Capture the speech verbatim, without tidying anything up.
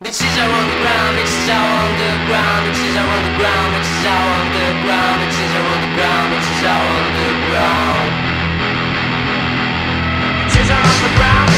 Bitches are on the ground, bitches are on the ground, bitches are on the ground, bitches are on the ground, bitches are on the ground, bitches are on the ground. Bitches are on the ground.